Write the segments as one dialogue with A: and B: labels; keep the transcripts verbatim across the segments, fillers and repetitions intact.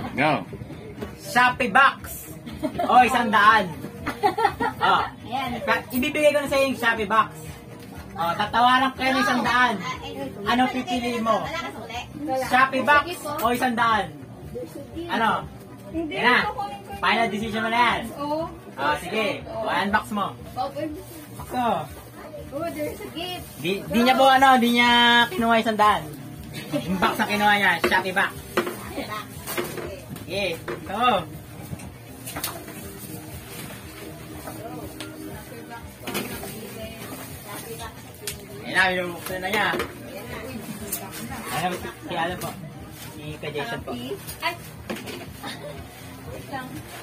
A: Go.
B: Shopee box. O, isang daan. O, ibibigay ko na sa'yo yung Shopee box. O, tatawaran ko yung isang daan. Ano pipili mo? Shopee box o isang daan? Ano? Yan na. Final decision mo na yan.
C: Oo.
B: O, sige. O, unbox mo. So,
C: Oh, there's a gift.
B: di, di niya po ano, di niya kinuha isang daan. Yung box na kinuha niya, Shopee box. Okay, so. Ayun na, binubuksan na niya. Ano, si Alan po. Si Kajason po.
C: Ay! Wait lang.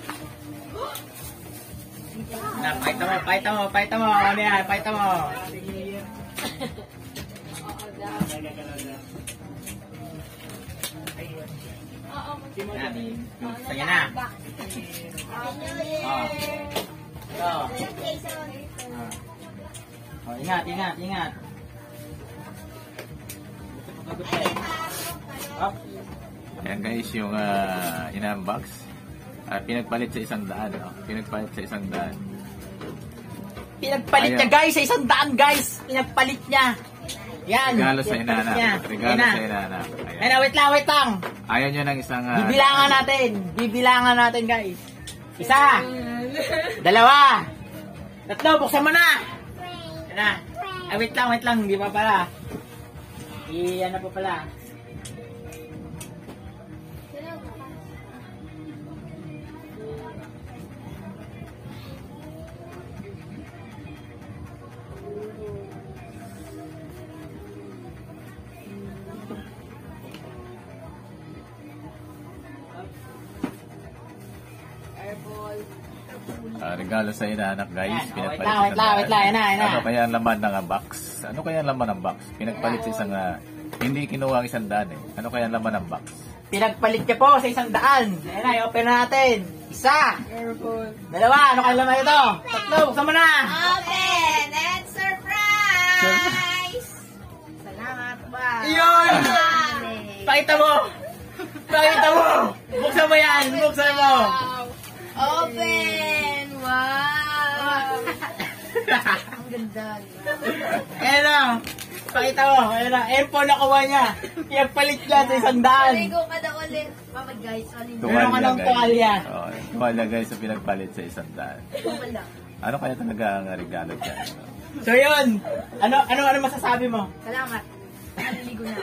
B: Na, paita mo, paita mo, paita mo. Ano yan, paita mo. Kaya na. Oh. So. Oh, ingat, ingat, ingat. Up.
A: Ayan guys, yung uh, in-unbox. Uh, pinagpalit sa isang daan. Oh. Pinagpalit sa isang daan.
B: Pinagpalit
A: Ayaw.
B: niya guys, sa isang daan guys. Pinagpalit niya. Yan.
A: Regalo sa inana. Regalo sa inana.
B: Ayun na, wait lang, wait lang.
A: Ayaw nyo ng isang... Uh,
B: Bibilangan natin. Bibilangan natin guys. Isa. Dalawa. Tatlo, buksan mo na. Yan na. Ay, wait lang, wait lang. Hindi pa pala. I, ano pa pala.
A: Uh, regalo sa inaanak guys.
B: Yan. Oh, wait
A: Pinagpalit
B: lang,
A: sa
B: wait
A: isang
B: lang,
A: daan.
B: wait lang. Yan na, yan na.
A: Ano kaya ang laman ng uh, box? Ano kaya ang laman ng box? Pinagpalit sa isang... Uh, hindi kinuha ang isang daan eh. Ano kaya ang laman ng box?
B: Pinagpalit niya po sa isang daan. Ayan na, i-open na natin. Isa.
C: Careful.
B: Dalawa, ano kaya laman ito? Tatlo, buksan mo na.
C: Open and surprise! Salamat ba?
B: Iyon! Pakita mo! Pakita mo! Buksan mo yan! Buksan mo!
C: Open! Wow! Ang ganda.
B: Ayan na! Pakita mo! Ayan na! Airphone na kuha niya! Pinagpalit niya sa isang daan!
C: Maligo ka na ulit. Mama guys, alin na.
B: Meron ka ng tuwalya.
A: Oh, tuwalya guys sa pinagpalit sa isang daan.
C: Wala.
A: Ano kaya talaga ang regalo dyan?
B: So yun! Ano, ano, ano masasabi mo?
C: Salamat. Maliligo na.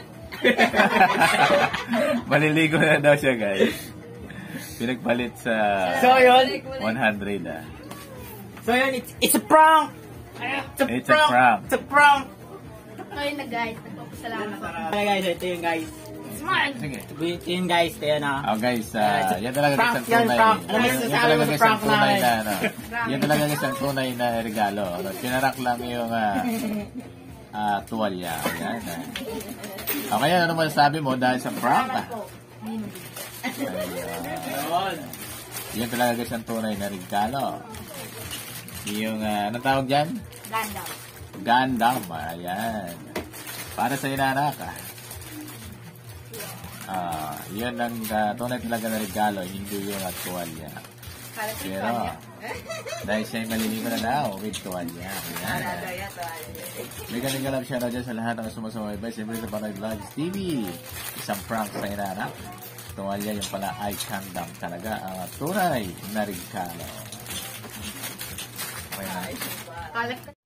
A: Maliligo na daw siya guys. Pinagpalit sa
B: So yun!
A: one hundred ah.
B: So yun, it's, it's a prank! It's a
A: It's a
B: prank!
A: prank.
B: It's a prank!
C: Ayun na guys, nagpapasalamat ako.
B: Ano guys, ito yung guys.
C: Smart!
A: Sige.
B: Ito yung guys, kaya na.
A: Oh guys, uh, yan talaga guys ang
B: Prank yan,
A: tunay.
B: prank. Ano
A: Yan,
B: masasabi
A: yan talaga
B: mo sa
A: guys ang
B: prank
A: tunay
B: namin?
A: na ano. Yan talaga guys ang tunay na regalo. Ano, pinarak lang yung uh, uh, tuwalya. Yan. Uh. Okay, ano masasabi mo dahil sa prank? Ah?
B: Yun.
A: Yan talaga guys ang tunay na regalo. Yung, uh, anong tawag dyan?
C: Ganda.
A: Gandam. Ayan. Para sa inanak. Ah. Ah, yan ang uh, tunay talaga na regalo, hindi yung uh, tuwalya. Pero, dahil siya'y maliligo na daw with tuwalya. Ayan. May galing-galang siya na dyan sa lahat ng sumasumaybay. Siyempre sa Panoy Vlogs T V. Isang prank sa inanak. Tuwalya yung pala ay kandam talaga ang uh, tunay na regalo. Okay na.